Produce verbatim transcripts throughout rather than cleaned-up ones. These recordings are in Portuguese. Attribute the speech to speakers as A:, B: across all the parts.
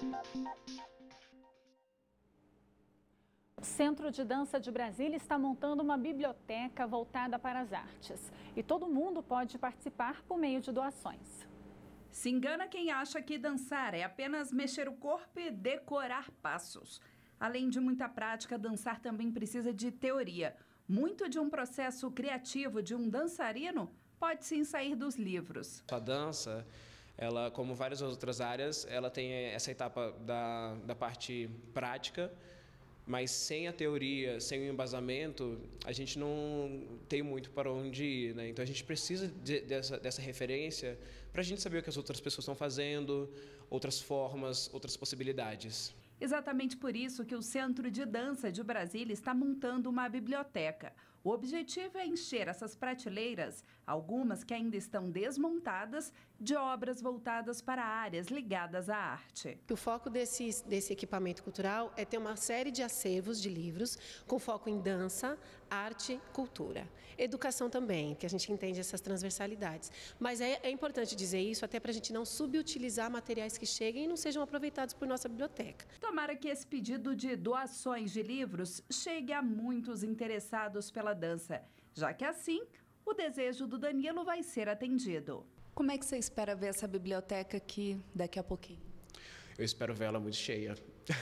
A: O Centro de Dança de Brasília está montando uma biblioteca voltada para as artes. E todo mundo pode participar por meio de doações.
B: Se engana quem acha que dançar é apenas mexer o corpo e decorar passos. Além de muita prática, dançar também precisa de teoria. Muito de um processo criativo de um dançarino pode sim sair dos livros.
C: A dança, ela, como várias outras áreas, ela tem essa etapa da, da parte prática, mas sem a teoria, sem o embasamento, a gente não tem muito para onde ir, né? Então a gente precisa de, dessa, dessa referência para a gente saber o que as outras pessoas estão fazendo, outras formas, outras possibilidades.
B: Exatamente por isso que o Centro de Dança de Brasília está montando uma biblioteca. O objetivo é encher essas prateleiras, algumas que ainda estão desmontadas, de obras voltadas para áreas ligadas à arte.
D: O foco desse, desse equipamento cultural é ter uma série de acervos de livros com foco em dança, arte, cultura. Educação também, que a gente entende essas transversalidades. Mas é, é importante dizer isso até para a gente não subutilizar materiais que cheguem e não sejam aproveitados por nossa biblioteca.
B: Tomara que esse pedido de doações de livros chegue a muitos interessados pela dança, já que assim o desejo do Danilo vai ser atendido.
E: Como é que você espera ver essa biblioteca aqui daqui a pouquinho?
C: Eu espero ver ela muito cheia.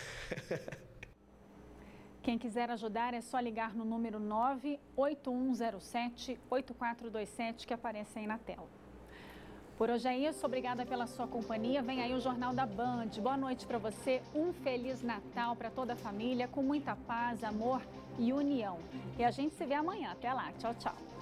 A: Quem quiser ajudar é só ligar no número nove oito um zero sete, oito quatro dois sete que aparece aí na tela. Por hoje é isso, obrigada pela sua companhia. Vem aí o Jornal da Band. Boa noite para você, um Feliz Natal para toda a família, com muita paz, amor e união. E a gente se vê amanhã. Até lá, tchau, tchau.